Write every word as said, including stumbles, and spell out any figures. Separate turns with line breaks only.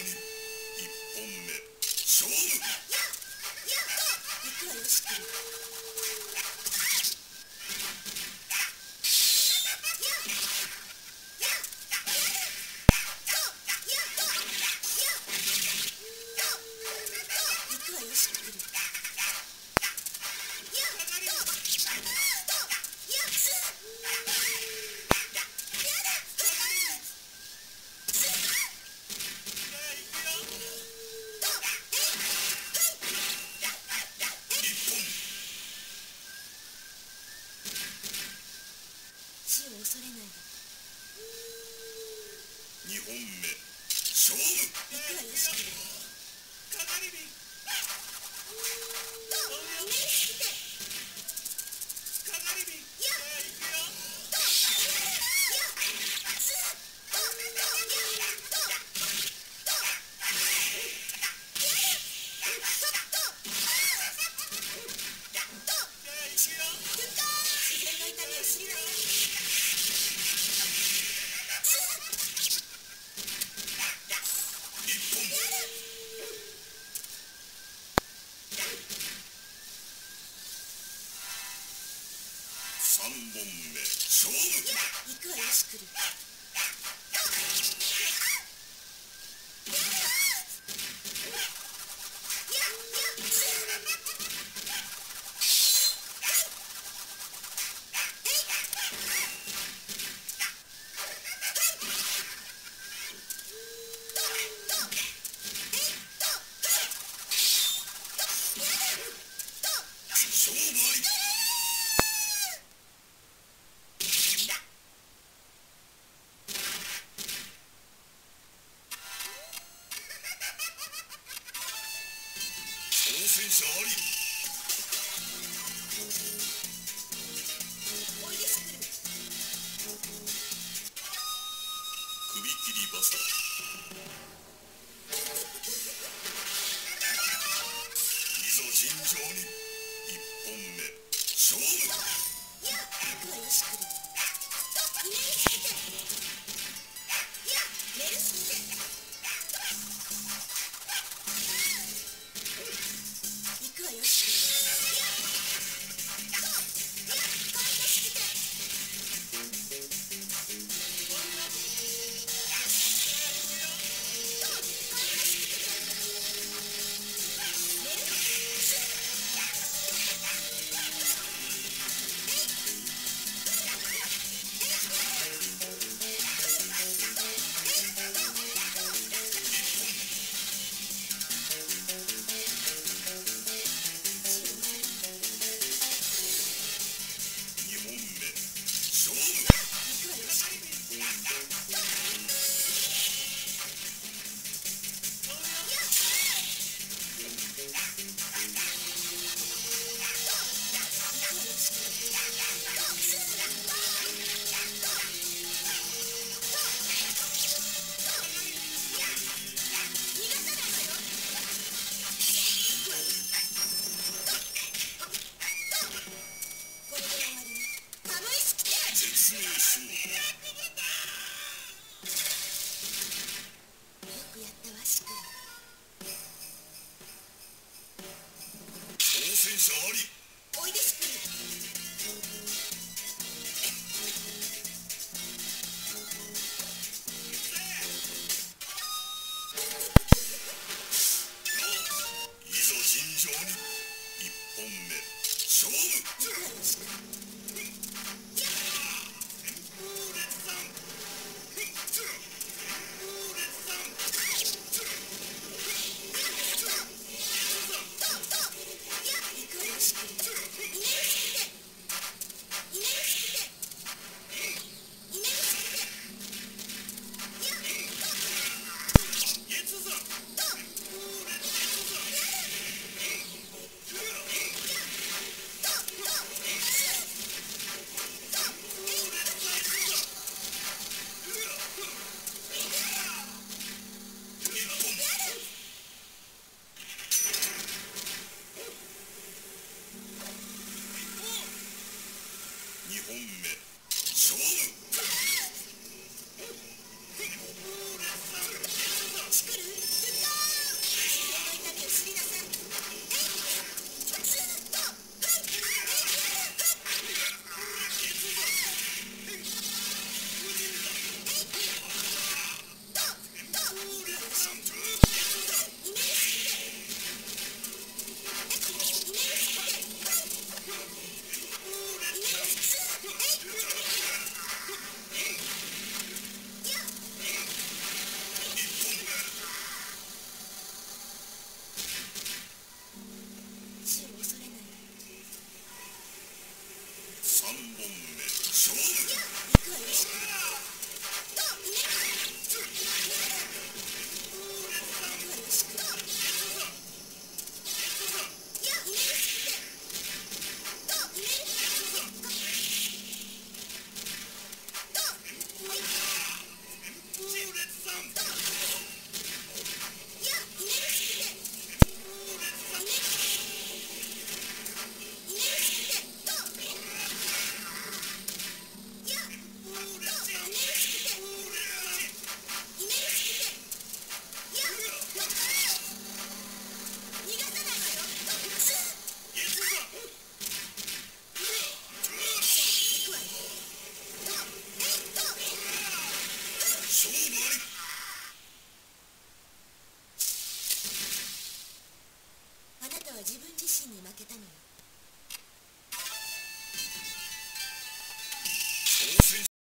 本目勝負。
行くわよしくん。死を恐れないで。
二本目勝負。
行くわよしくん。
かなりび
イメージして
かなりびじゃあ行くよ。
三本目勝負。
行くわよしくる。
勝負あり。挑戦者あり。
おいでしくる。
首切りバサ。いざ尋常に。一本目勝負。
行くわよしくる。イメージしてメルシーで。行くわよしくる。
説明書。
よくやったわしくん。
挑戦者あり。
おいでしくる。
いざ尋常に。一本目勝負。
行くわよしくん。行くわよしくる。
勝負あり。
あなたは自分自身に負けたのよ。